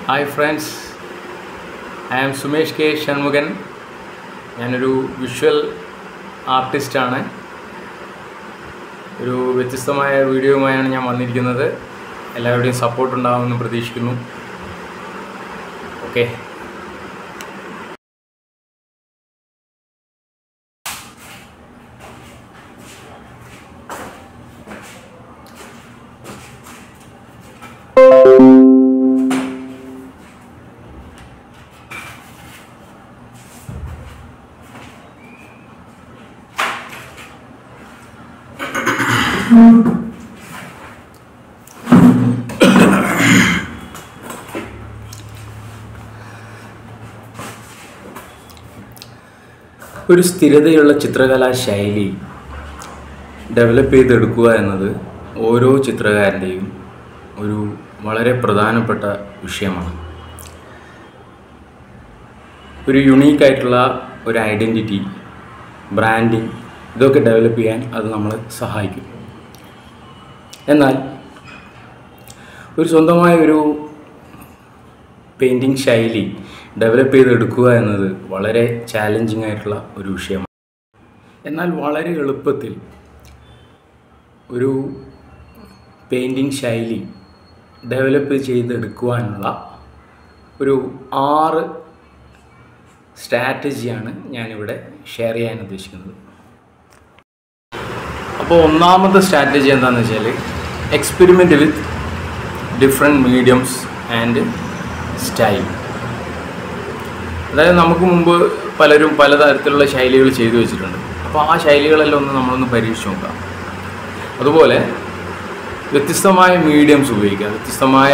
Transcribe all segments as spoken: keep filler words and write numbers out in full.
Hi friends, I am Sumesh K. Shanmugan. ഞാനൊരു visual ആർട്ടിസ്റ്റാണ്. ഒരു വ്യത്യസ്തമായ വീഡിയോയുമായാണ് ഞാൻ വന്നിരിക്കുന്നത്. എല്ലാവരുടെയും സപ്പോർട്ട് ഉണ്ടാകുമെന്ന് പ്രതീക്ഷിക്കുന്നു. ഓക്കെ. ഒരു സ്ഥിരതയുള്ള ചിത്രകലാ ശൈലി ഡെവലപ്പ് ചെയ്തെടുക്കുക എന്നത് ഓരോ ചിത്രകാരൻ്റെയും ഒരു വളരെ പ്രധാനപ്പെട്ട വിഷയമാണ്. ഒരു യുണീക്കായിട്ടുള്ള ഒരു ഐഡൻറ്റിറ്റി, ബ്രാൻഡിങ്, ഇതൊക്കെ ഡെവലപ്പ് ചെയ്യാൻ അത് നമ്മളെ സഹായിക്കും. എന്നാൽ ഒരു സ്വന്തമായ ഒരു പെയിൻറ്റിങ് ശൈലി ഡെവലപ്പ് ചെയ്തെടുക്കുക എന്നത് വളരെ ചാലഞ്ചിങ് ആയിട്ടുള്ള ഒരു വിഷയമാണ്. എന്നാൽ വളരെ എളുപ്പത്തിൽ ഒരു പെയിൻറ്റിങ് ശൈലി ഡെവലപ്പ് ചെയ്തെടുക്കുവാനുള്ള ഒരു ആറ് സ്ട്രാറ്റജിയാണ് ഞാനിവിടെ ഷെയർ ചെയ്യാൻ ഉദ്ദേശിക്കുന്നത്. അപ്പോൾ ഒന്നാമത്തെ സ്ട്രാറ്റജി എന്താണെന്ന് വെച്ചാൽ experiment with different mediums and style. അതായത് നമുക്ക് മുമ്പ് പലരും പലതരത്തിലുള്ള ശൈലികൾ ചെയ്തു വെച്ചിട്ടുണ്ട്. അപ്പോൾ ആ ശൈലികളെല്ലാം ഒന്ന് നമ്മളൊന്ന് പരീക്ഷിച്ച് നോക്കാം. അതുപോലെ വ്യത്യസ്തമായ മീഡിയംസ് ഉപയോഗിക്കുക, വ്യത്യസ്തമായ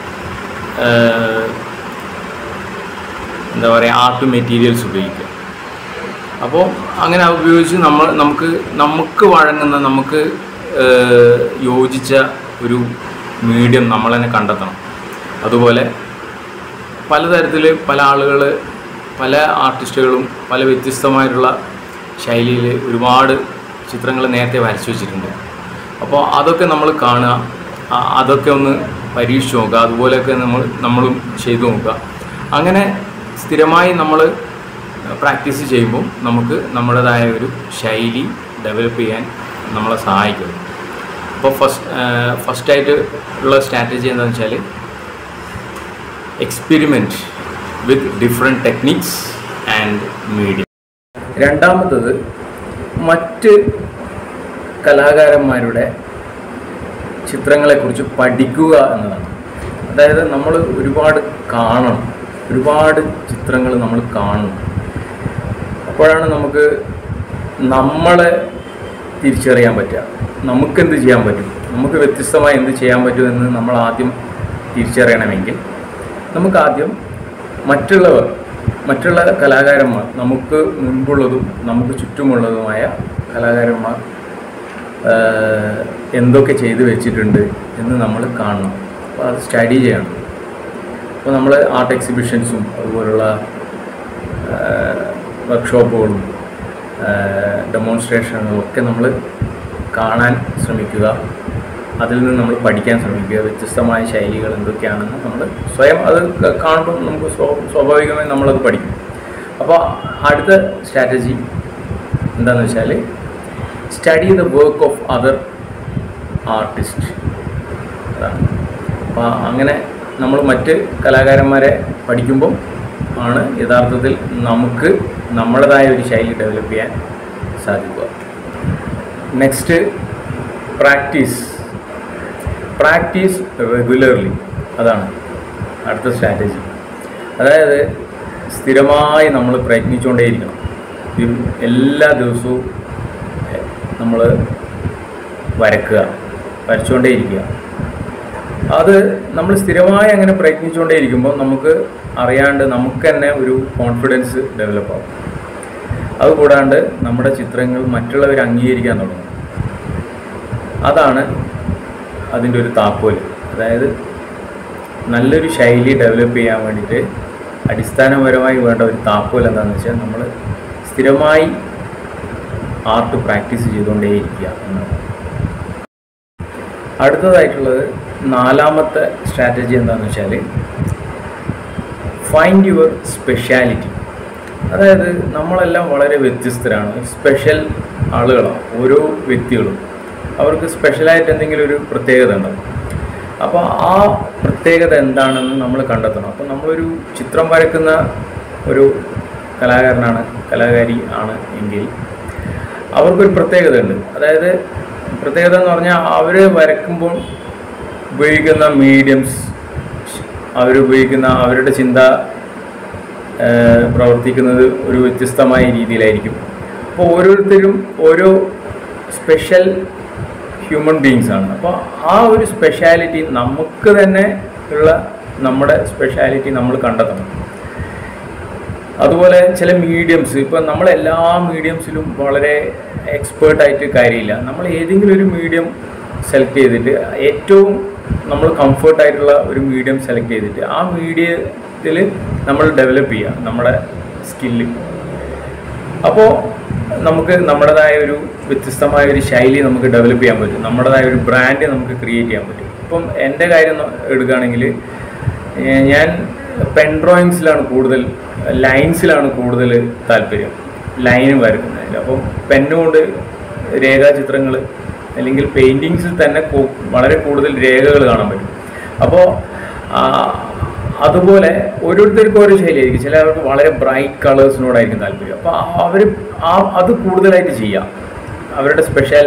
എന്താ പറയുക ആർട്ട് മെറ്റീരിയൽസ് ഉപയോഗിക്കുക. അപ്പോൾ അങ്ങനെ ഉപയോഗിച്ച് നമ്മൾ നമുക്ക് നമുക്ക് വഴങ്ങുന്ന നമുക്ക് യോജിച്ച ഒരു മീഡിയം നമ്മൾ തന്നെ കണ്ടെത്തണം. അതുപോലെ പലതരത്തിൽ പല ആളുകൾ പല ആർട്ടിസ്റ്റുകളും പല വ്യത്യസ്തമായിട്ടുള്ള ശൈലിയിൽ ഒരുപാട് ചിത്രങ്ങൾ നേരത്തെ വരച്ചു വെച്ചിട്ടുണ്ട്. അപ്പോൾ അതൊക്കെ നമ്മൾ കാണുക, അതൊക്കെ ഒന്ന് പരീക്ഷിച്ച് നോക്കുക. അതുപോലെയൊക്കെ നമ്മൾ നമ്മളും ചെയ്തു നോക്കുക. അങ്ങനെ സ്ഥിരമായി നമ്മൾ പ്രാക്ടീസ് ചെയ്യുമ്പോൾ നമുക്ക് നമ്മുടേതായ ഒരു ശൈലി ഡെവലപ്പ് ചെയ്യാൻ നമ്മളെ സഹായിക്കും. അപ്പോൾ ഫസ്റ്റ് ഫസ്റ്റായിട്ട് ഉള്ള സ്ട്രാറ്റജി എന്താണെന്ന് വെച്ചാൽ experiment with different techniques and medium. രണ്ടാമത്തത് മറ്റ് കലാകാരന്മാരുടെ ചിത്രങ്ങളെക്കുറിച്ച് പഠിക്കുക എന്നതാണ്. അതായത് നമ്മൾ ഒരുപാട് കാണണം, ഒരുപാട് ചിത്രങ്ങൾ നമ്മൾ കാണണം. അപ്പോഴാണ് നമുക്ക് നമ്മളെ തിരിച്ചറിയാൻ പറ്റുക. നമുക്കെന്ത് ചെയ്യാൻ പറ്റും, നമുക്ക് വ്യത്യസ്തമായി എന്ത് ചെയ്യാൻ പറ്റുമെന്ന് നമ്മൾ ആദ്യം തിരിച്ചറിയണമെങ്കിൽ നമുക്കാദ്യം മറ്റുള്ളവർ മറ്റുള്ള കലാകാരന്മാർ, നമുക്ക് മുൻപുള്ളതും നമുക്ക് ചുറ്റുമുള്ളതുമായ കലാകാരന്മാർ എന്തൊക്കെ ചെയ്തു വെച്ചിട്ടുണ്ട് എന്ന് നമ്മൾ കാണണം. അപ്പോൾ അത് സ്റ്റഡി ചെയ്യണം. അപ്പോൾ നമ്മൾ ആർട്ട് എക്സിബിഷൻസും അതുപോലുള്ള വർക്ക്ഷോപ്പുകളും ഡെമോൺസ്ട്രേഷനുകളും ഒക്കെ നമ്മൾ കാണാൻ ശ്രമിക്കുക. അതിൽ നിന്ന് നമ്മൾ പഠിക്കാൻ ശ്രമിക്കുക. വ്യത്യസ്തമായ ശൈലികൾ എന്തൊക്കെയാണെന്ന് നമ്മൾ സ്വയം അത് കാണുമ്പോൾ നമുക്ക് സ്വാഭാവികമായി നമ്മളത് പഠിക്കും. അപ്പോൾ അടുത്ത സ്ട്രാറ്റജി എന്താണെന്ന് വെച്ചാൽ study the work of other artist. അതാണ്. അപ്പോൾ അങ്ങനെ നമ്മൾ മറ്റ് കലാകാരന്മാരെ പഠിക്കുമ്പോൾ ആണ് യഥാർത്ഥത്തിൽ നമുക്ക് നമ്മുടേതായ ഒരു ശൈലി ഡെവലപ്പ് ചെയ്യാൻ സാധിക്കുക. Next, practice practice regularly. അതാണ് അടുത്ത സ്ട്രാറ്റജി. അതായത് സ്ഥിരമായി നമ്മൾ പ്രയത്നിച്ചുകൊണ്ടേയിരിക്കണം. എല്ലാ ദിവസവും നമ്മൾ വരക്കുക, വരച്ചുകൊണ്ടേയിരിക്കുക. അത് നമ്മൾ സ്ഥിരമായി അങ്ങനെ പ്രയത്നിച്ചുകൊണ്ടേയിരിക്കുമ്പോൾ നമുക്ക് അറിയാണ്ട് നമുക്ക് തന്നെ ഒരു കോൺഫിഡൻസ് ഡെവലപ്പാകും. അതുകൂടാണ്ട് നമ്മുടെ ചിത്രങ്ങൾ മറ്റുള്ളവർ അംഗീകരിക്കാൻ തുടങ്ങും. അതാണ് അതിൻ്റെ ഒരു താക്കോൽ. അതായത് നല്ലൊരു ശൈലി ഡെവലപ്പ് ചെയ്യാൻ വേണ്ടിയിട്ട് അടിസ്ഥാനപരമായി വേണ്ട ഒരു താക്കോൽ എന്താണെന്ന് വെച്ചാൽ നമ്മൾ സ്ഥിരമായി ആർട്ട് പ്രാക്ടീസ് ചെയ്തുകൊണ്ടേയിരിക്കുക എന്നാണ്. അടുത്തതായിട്ടുള്ളത് നാലാമത്തെ സ്ട്രാറ്റജി എന്താണെന്ന് വെച്ചാൽ ഫൈൻഡ് യുവർ സ്പെഷ്യാലിറ്റി. അതായത് നമ്മളെല്ലാം വളരെ വ്യത്യസ്തരാണ്, സ്പെഷ്യൽ ആളുകളാണ് ഓരോ വ്യക്തികളും. അവർക്ക് സ്പെഷ്യലായിട്ട് എന്തെങ്കിലും ഒരു പ്രത്യേകത ഉണ്ടാവും. അപ്പോൾ ആ പ്രത്യേകത എന്താണെന്ന് നമ്മൾ കണ്ടെത്തണം. അപ്പോൾ നമ്മളൊരു ചിത്രം വരയ്ക്കുന്ന ഒരു കലാകാരനാണ് കലാകാരി ആണ് എങ്കിൽ അവർക്കൊരു പ്രത്യേകത ഉണ്ട്. അതായത് പ്രത്യേകത എന്ന് പറഞ്ഞാൽ അവർ വരയ്ക്കുമ്പോൾ ഉപയോഗിക്കുന്ന മീഡിയംസ്, അവരുപയോഗിക്കുന്ന അവരുടെ ചിന്ത പ്രവർത്തിക്കുന്നത് ഒരു വ്യത്യസ്തമായ രീതിയിലായിരിക്കും. അപ്പോൾ ഓരോരുത്തരും ഓരോ സ്പെഷ്യൽ ഹ്യൂമൻ ബീങ്സ് ആണ്. അപ്പോൾ ആ ഒരു സ്പെഷ്യാലിറ്റി നമുക്ക് തന്നെ ഉള്ള നമ്മുടെ സ്പെഷ്യാലിറ്റി നമ്മൾ കണ്ടെത്തണം. അതുപോലെ ചില മീഡിയംസ്, ഇപ്പം നമ്മളെല്ലാ മീഡിയംസിലും വളരെ എക്സ്പേർട്ടായിട്ട് കാര്യമില്ല. നമ്മൾ ഏതെങ്കിലും ഒരു മീഡിയം സെലക്ട് ചെയ്തിട്ട് ഏറ്റവും നമ്മൾ കംഫർട്ടായിട്ടുള്ള ഒരു മീഡിയം സെലക്ട് ചെയ്തിട്ട് ആ മീഡിയത്തിൽ നമ്മൾ ഡെവലപ്പ് ചെയ്യുക നമ്മുടെ സ്കില്ല്. അപ്പോൾ നമുക്ക് നമ്മുടേതായ ഒരു വ്യത്യസ്തമായ ഒരു ശൈലി നമുക്ക് ഡെവലപ്പ് ചെയ്യാൻ പറ്റും, നമ്മുടേതായ ഒരു ബ്രാൻഡ് നമുക്ക് ക്രിയേറ്റ് ചെയ്യാൻ പറ്റും. ഇപ്പം എൻ്റെ കാര്യം എടുക്കുകയാണെങ്കിൽ ഞാൻ പെൻ ഡ്രോയിങ്സിലാണ് കൂടുതൽ, ലൈൻസിലാണ് കൂടുതൽ താല്പര്യം, ലൈൻ വരക്കുന്നതിൽ. അപ്പം പെന്നുകൊണ്ട് രേഖാചിത്രങ്ങൾ അല്ലെങ്കിൽ പെയിൻറ്റിങ്സിൽ തന്നെ വളരെ കൂടുതൽ രേഖകൾ കാണാൻ പറ്റും. അപ്പോൾ അതുപോലെ ഓരോരുത്തർക്കും ഓരോ ശൈലിയായിരിക്കും. ചിലർക്ക് വളരെ ബ്രൈറ്റ് കളേഴ്സിനോടായിരിക്കും താല്പര്യം. അപ്പോൾ അവർ ആ അത് കൂടുതലായിട്ട് ചെയ്യാം അവരുടെ സ്പെഷ്യൽ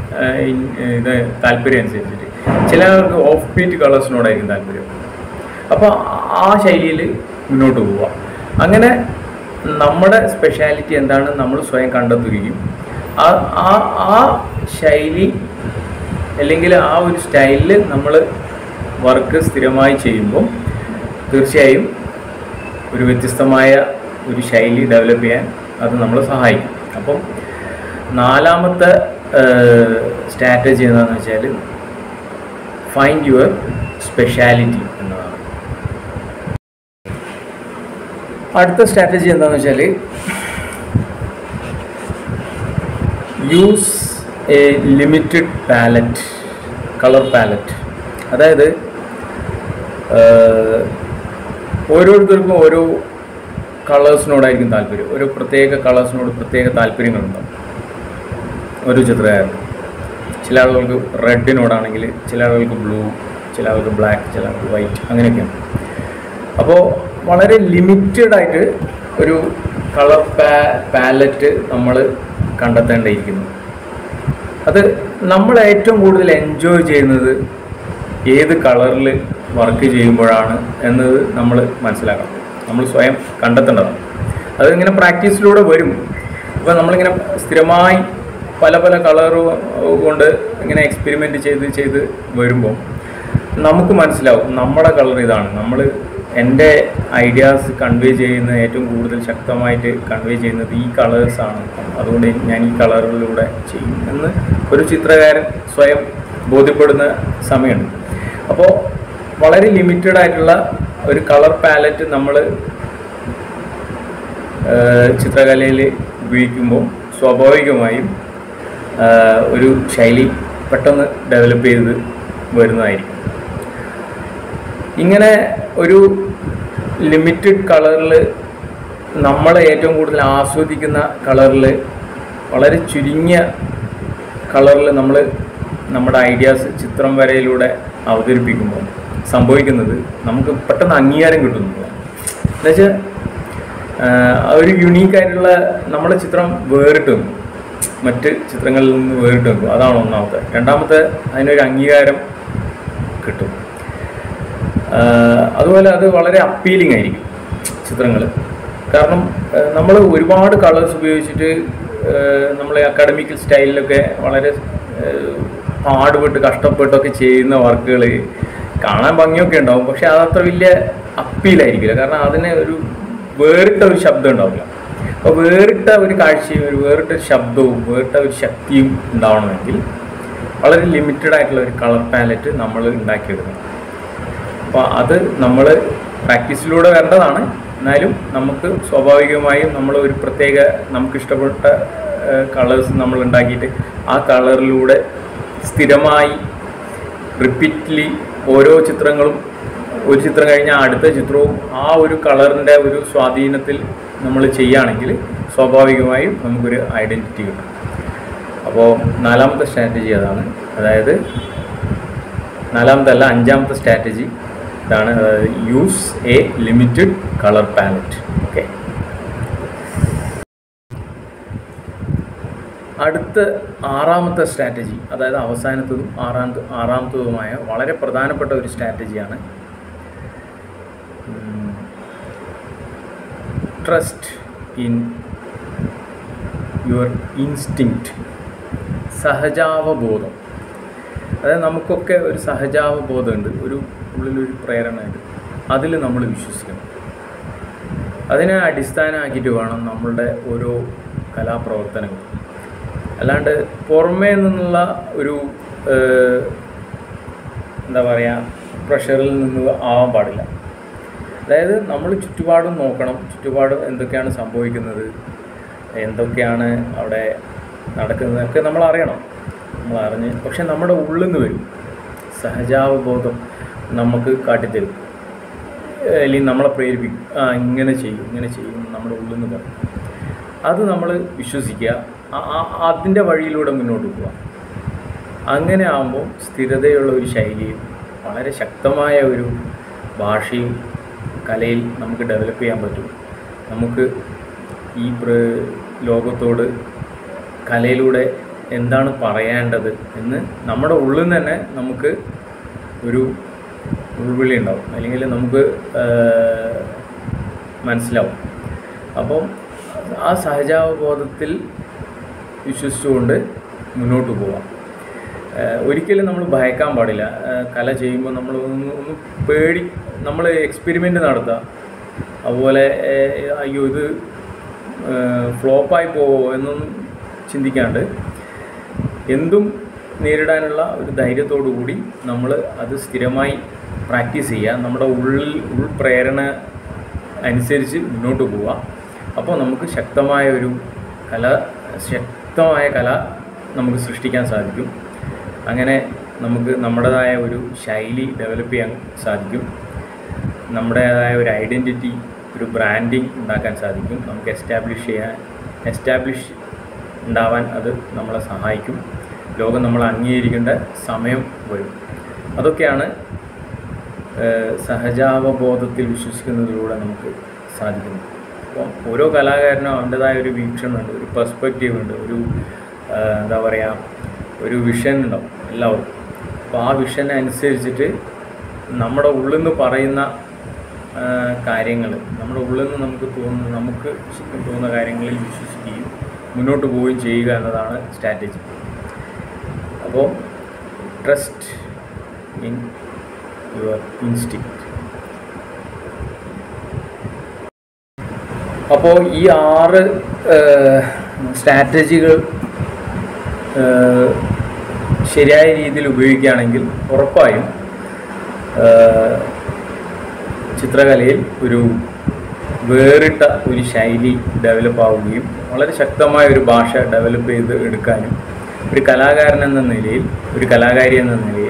ഇത് താല്പര്യം അനുസരിച്ചിട്ട്. ചിലർക്ക് ഓഫ് ബീറ്റ് കളേഴ്സിനോടായിരിക്കും താല്പര്യം. അപ്പോൾ ആ ശൈലിയിൽ മുന്നോട്ട് പോവുക. അങ്ങനെ നമ്മുടെ സ്പെഷ്യാലിറ്റി എന്താണ് നമ്മൾ സ്വയം കണ്ടെത്തുകയും ആ ആ ആ ശൈലി അല്ലെങ്കിൽ ആ ഒരു സ്റ്റൈലിൽ നമ്മൾ വർക്ക് സ്ഥിരമായി ചെയ്യുമ്പോൾ തീർച്ചയായും ഒരു വ്യത്യസ്തമായ ഒരു ശൈലി ഡെവലപ്പ് ചെയ്യാൻ അത് നമ്മളെ സഹായിക്കും. അപ്പം നാലാമത്തെ സ്ട്രാറ്റജി എന്താണെന്ന് വെച്ചാൽ ഫൈൻഡ് യുവർ സ്പെഷ്യാലിറ്റി എന്നതാണ്. അടുത്ത സ്ട്രാറ്റജി എന്താണെന്ന് വെച്ചാൽ use a limited palette, colour palette. അതായത് ഓരോരുത്തർക്കും ഓരോ കളേഴ്സിനോടായിരിക്കും താല്പര്യം, ഒരു പ്രത്യേക കളേഴ്സിനോട് പ്രത്യേക താല്പര്യങ്ങളുണ്ടാവും ഒരു ചിത്രകാരന്. ചില ആളുകൾക്ക് റെഡിനോടാണെങ്കിൽ, ചില ആളുകൾക്ക് ബ്ലൂ, ചില ആളുകൾക്ക് ബ്ലാക്ക്, ചില ആളുകൾക്ക് വൈറ്റ്, അങ്ങനെയൊക്കെയാണ്. അപ്പോൾ വളരെ ലിമിറ്റഡായിട്ട് ഒരു കളർ പാ പാലറ്റ് നമ്മൾ കണ്ടെത്തേണ്ടിയിരിക്കുന്നു. അത് നമ്മൾ ഏറ്റവും കൂടുതൽ എൻജോയ് ചെയ്യുന്നത് ഏത് കളറിൽ വർക്ക് ചെയ്യുമ്പോഴാണ് എന്നത് നമ്മൾ മനസ്സിലാക്കണം, നമ്മൾ സ്വയം കണ്ടെത്തേണ്ടതാണ്. അതിങ്ങനെ പ്രാക്ടീസിലൂടെ വരും. ഇപ്പോൾ നമ്മളിങ്ങനെ സ്ഥിരമായി പല പല കളറ് കൊണ്ട് ഇങ്ങനെ എക്സ്പെരിമെൻറ്റ് ചെയ്ത് ചെയ്ത് വരുമ്പോൾ നമുക്ക് മനസ്സിലാവും നമ്മുടെ കളർ ഇതാണ്, നമ്മൾ എൻ്റെ ഐഡിയാസ് കൺവേ ചെയ്യുന്ന ഏറ്റവും കൂടുതൽ ശക്തമായിട്ട് കൺവേ ചെയ്യുന്നത് ഈ കളേഴ്സാണ്, അതുകൊണ്ട് ഞാൻ ഈ കളറിലൂടെ ചെയ്യും എന്ന് ഒരു ചിത്രകാരൻ സ്വയം ബോധ്യപ്പെടുന്ന സമയമുണ്ട്. അപ്പോൾ വളരെ ലിമിറ്റഡ് ആയിട്ടുള്ള ഒരു കളർ പാലറ്റ് നമ്മൾ ചിത്രകലയിൽ ഉപയോഗിക്കുമ്പോൾ സ്വാഭാവികമായും ഒരു ശൈലി പെട്ടെന്ന് ഡെവലപ്പ് ചെയ്ത് വരുന്നതായിരിക്കും. ഇങ്ങനെ ഒരു ലിമിറ്റഡ് കളറിൽ നമ്മൾ ഏറ്റവും കൂടുതൽ ആസ്വദിക്കുന്ന കളറിൽ വളരെ ചുരുങ്ങിയ കളറിൽ നമ്മൾ നമ്മുടെ ഐഡിയാസ് ചിത്രം വരയിലൂടെ അവതരിപ്പിക്കുമ്പോൾ സംഭവിക്കുന്നത് നമുക്ക് പെട്ടെന്ന് അംഗീകാരം കിട്ടുന്നതാണ്. എന്നുവെച്ചാൽ ഒരു യുണീക്കായിട്ടുള്ള നമ്മുടെ ചിത്രം വേറിട്ട് നിൽക്കും, മറ്റ് ചിത്രങ്ങളിൽ നിന്ന് വേറിട്ട് നിൽക്കും. അതാണ് ഒന്നാമത്തെ. രണ്ടാമത്തെ, അതിനൊരു അംഗീകാരം കിട്ടും. അതുപോലെ അത് വളരെ അപ്പീലിംഗ് ആയിരിക്കും ചിത്രങ്ങൾ. കാരണം നമ്മൾ ഒരുപാട് കളേഴ്സ് ഉപയോഗിച്ചിട്ട് നമ്മൾ അക്കാഡമിക്കൽ സ്റ്റൈലിലൊക്കെ വളരെ പാടുപെട്ട് കഷ്ടപ്പെട്ടൊക്കെ ചെയ്യുന്ന വർക്കുകൾ കാണാൻ ഭംഗിയൊക്കെ ഉണ്ടാവും, പക്ഷെ അതത്ര വലിയ അപ്പീലായിരിക്കില്ല. കാരണം അതിന് ഒരു വേറിട്ട ഒരു ശബ്ദം ഉണ്ടാവില്ല. അപ്പോൾ വേറിട്ട ഒരു കാഴ്ചയും ഒരു വേറിട്ട ശബ്ദവും വേറിട്ട ഒരു ശക്തിയും ഉണ്ടാവണമെങ്കിൽ വളരെ ലിമിറ്റഡ് ആയിട്ടുള്ള ഒരു കളർ പാലറ്റ് നമ്മൾ ഉണ്ടാക്കിയെടുക്കണം. അപ്പോൾ അത് നമ്മൾ പ്രാക്ടീസിലൂടെ വരേണ്ടതാണ്. എന്നാലും നമുക്ക് സ്വാഭാവികമായും നമ്മൾ ഒരു പ്രത്യേക നമുക്കിഷ്ടപ്പെട്ട കളേഴ്സ് നമ്മൾ ഉണ്ടാക്കിയിട്ട് ആ കളറിലൂടെ സ്ഥിരമായി റിപ്പീറ്റ്ലി ഓരോ ചിത്രങ്ങളും ഒരു ചിത്രം കഴിഞ്ഞാൽ അടുത്ത ചിത്രവും ആ ഒരു കളറിൻ്റെ ഒരു സ്വാധീനത്തിൽ നമ്മൾ ചെയ്യുകയാണെങ്കിൽ സ്വാഭാവികമായും നമുക്കൊരു ഐഡൻറ്റിറ്റി കിട്ടും. അപ്പോൾ നാലാമത്തെ സ്ട്രാറ്റജി അതാണ്. അതായത് നാലാമത്തെ അല്ല അഞ്ചാമത്തെ സ്ട്രാറ്റജി ഇതാണ്. അതായത് use a limited colour palette. Okay, അടുത്ത ആറാമത്തെ സ്ട്രാറ്റജി, അതായത് അവസാനത്തതും ആറാമത്തെ ആറാമത്തതുമായ വളരെ പ്രധാനപ്പെട്ട ഒരു സ്ട്രാറ്റജിയാണ് ട്രസ്റ്റ് ഇൻ യുവർ ഇൻസ്റ്റിങ്ക്റ്റ്. സഹജാവബോധം. അതായത് നമുക്കൊക്കെ ഒരു സഹജാവബോധമുണ്ട്, ഒരു ഉള്ളിലൊരു പ്രേരണയുണ്ട്. അതിൽ നമ്മൾ വിശ്വസിക്കണം. അതിനെ അടിസ്ഥാനമാക്കിയിട്ട് വേണം നമ്മളുടെ ഓരോ കലാപ്രവർത്തനങ്ങൾ. അല്ലാണ്ട് പുറമേ നിന്നുള്ള ഒരു എന്താ പറയുക പ്രഷറിൽ നിന്ന് ആവാൻ പാടില്ല. അതായത് നമ്മൾ ചുറ്റുപാടും നോക്കണം. ചുറ്റുപാടും എന്തൊക്കെയാണ് സംഭവിക്കുന്നത്, എന്തൊക്കെയാണ് അവിടെ നടക്കുന്നതൊക്കെ നമ്മൾ അറിയണം. നമ്മൾ അറിഞ്ഞ് പക്ഷെ നമ്മുടെ ഉള്ളിൽ നിന്ന് വരും സഹജാവബോധം നമുക്ക് കാട്ടിത്തരും, അല്ലെങ്കിൽ നമ്മളെ പ്രേരിപ്പിക്കും. ആ ഇങ്ങനെ ചെയ്യും ഇങ്ങനെ ചെയ്യും നമ്മുടെ ഉള്ളിൽ നിന്ന് പറയും. അത് നമ്മൾ വിശ്വസിക്കുക, അതിൻ്റെ വഴിയിലൂടെ മുന്നോട്ട് പോവുക. അങ്ങനെ ആകുമ്പോൾ സ്ഥിരതയുള്ള ഒരു ശൈലിയും വളരെ ശക്തമായ ഒരു ഭാഷയും കലയിൽ നമുക്ക് ഡെവലപ്പ് ചെയ്യാൻ പറ്റും. നമുക്ക് ഈ ലോകത്തോട് കലയിലൂടെ എന്താണ് പറയേണ്ടത് എന്ന് നമ്മുടെ ഉള്ളിൽ നിന്ന് തന്നെ നമുക്ക് ഒരു ഉൾവിളി ഉണ്ടാവും, അല്ലെങ്കിൽ നമുക്ക് മനസ്സിലാവും. അപ്പം ആ സഹജാവബോധത്തിൽ വിശ്വസിച്ചുകൊണ്ട് മുന്നോട്ട് പോവാം. ഒരിക്കലും നമ്മൾ ഭയക്കാൻ പാടില്ല. കല ചെയ്യുമ്പോൾ നമ്മൾ ഒന്ന് ഒന്ന് പേടി നമ്മൾ എക്സ്പെരിമെൻ്റ് നടത്തുക. അതുപോലെ അയ്യോ ഇത് ഫ്ലോപ്പായി പോവോ എന്നൊന്നും ചിന്തിക്കാണ്ട് എന്തും നേരിടാനുള്ള ഒരു ധൈര്യത്തോടു കൂടി നമ്മൾ അത് സ്ഥിരമായി പ്രാക്ടീസ് ചെയ്യുക. നമ്മുടെ ഉള്ളിൽ ഉൾപ്രേരണ അനുസരിച്ച് മുന്നോട്ട് പോവുക. അപ്പോൾ നമുക്ക് ശക്തമായ ഒരു കല ശക്തമായ കല നമുക്ക് സൃഷ്ടിക്കാൻ സാധിക്കും. അങ്ങനെ നമുക്ക് നമ്മുടേതായ ഒരു ശൈലി ഡെവലപ്പ് ചെയ്യാൻ സാധിക്കും. നമ്മുടേതായ ഒരു ഐഡൻറ്റിറ്റി, ഒരു ബ്രാൻഡിങ് ഉണ്ടാക്കാൻ സാധിക്കും. നമുക്ക് എസ്റ്റാബ്ലിഷ് ചെയ്യാൻ എസ്റ്റാബ്ലിഷ് ഉണ്ടാവാൻ അത് നമ്മളെ സഹായിക്കും. ലോകം നമ്മൾ അംഗീകരിക്കേണ്ട സമയം വരും. അതൊക്കെയാണ് സഹജാവബോധത്തിൽ വിശ്വസിക്കുന്നതിലൂടെ നമുക്ക് സാധിക്കുന്നത്. അപ്പം ഓരോ കലാകാരനും അവൻ്റേതായ ഒരു വീക്ഷണമുണ്ട്, ഒരു പെർസ്പെക്റ്റീവ് ഉണ്ട്, ഒരു എന്താ പറയുക ഒരു വിഷൻ ഉണ്ടാവും എല്ലാവർക്കും. അപ്പോൾ ആ വിഷൻ അനുസരിച്ചിട്ട് നമ്മുടെ ഉള്ളിൽ നിന്ന് പറയുന്ന കാര്യങ്ങൾ, നമ്മുടെ ഉള്ളിൽ നിന്ന് നമുക്ക് തോന്നുന്ന നമുക്ക് തോന്നുന്ന കാര്യങ്ങളിൽ വിശ്വസിക്കുകയും മുന്നോട്ട് പോവുകയും ചെയ്യുക എന്നതാണ് സ്ട്രാറ്റജി. അപ്പോൾ ട്രസ്റ്റ് ഇൻ യുവർ ഇൻസ്റ്റിങ്ക്റ്റ്. അപ്പോൾ ഈ ആറ് സ്ട്രാറ്റജികൾ ശരിയായ രീതിയിൽ ഉപയോഗിക്കുകയാണെങ്കിൽ ഉറപ്പായും ചിത്രകലയിൽ ഒരു വേറിട്ട ഒരു ശൈലി ഡെവലപ്പ് ആവുകയും വളരെ ശക്തമായ ഒരു ഭാഷ ഡെവലപ്പ് ചെയ്ത് എടുക്കാനും ഒരു കലാകാരൻ എന്ന നിലയിൽ, ഒരു കലാകാരി എന്ന നിലയിൽ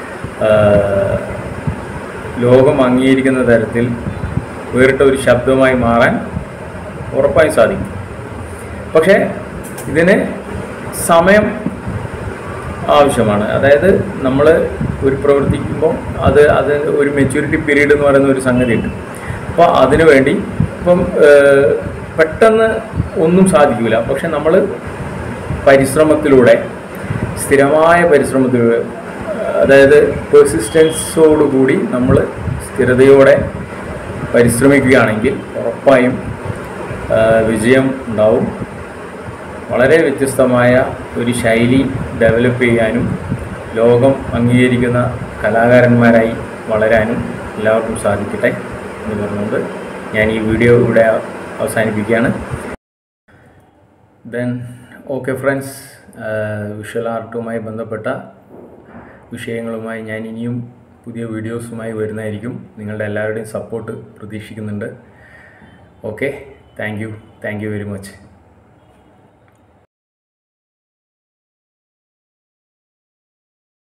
ലോകം അംഗീകരിക്കുന്ന തരത്തിൽ വേറിട്ട ഒരു ശബ്ദമായി മാറാൻ ഉറപ്പായും സാധിക്കും. പക്ഷേ ഇതിന് സമയം ആവശ്യമാണ്. അതായത് നമ്മൾ ഒരു പ്രവർത്തിക്കുമ്പോൾ അത് അത് ഒരു മെച്യൂരിറ്റി പീരീഡ് എന്ന് പറയുന്ന ഒരു സംഗതി ഉണ്ട്. അപ്പോൾ അതിനു വേണ്ടി ഇപ്പം പെട്ടെന്ന് ഒന്നും സാധിക്കില്ല. പക്ഷെ നമ്മൾ പരിശ്രമത്തിലൂടെ, സ്ഥിരമായ പരിശ്രമത്തിലൂടെ, അതായത് പെർസിസ്റ്റൻസോടുകൂടി നമ്മൾ സ്ഥിരതയോടെ പരിശ്രമിക്കുകയാണെങ്കിൽ ഉറപ്പായും വിജയം ഉണ്ടാവും. വളരെ വ്യത്യസ്തമായ ഒരു ശൈലി ഡെവലപ്പ് ചെയ്യാനും ലോകം അംഗീകരിക്കുന്ന കലാകാരന്മാരായി വളരാനും എല്ലാവർക്കും സാധിക്കട്ടെ എന്ന് പറഞ്ഞുകൊണ്ട് ഞാൻ ഈ വീഡിയോ ഇവിടെ അവസാനിപ്പിക്കുകയാണ്. ദെൻ ഓക്കെ ഫ്രണ്ട്സ്, വിഷ്വൽ ആർട്ടുമായി ബന്ധപ്പെട്ട വിഷയങ്ങളുമായി ഞാൻ ഇനിയും പുതിയ വീഡിയോസുമായി വരുന്നതായിരിക്കും. നിങ്ങളുടെ എല്ലാവരുടെയും സപ്പോർട്ട് പ്രതീക്ഷിക്കുന്നുണ്ട്. Okay, thank you thank you very much.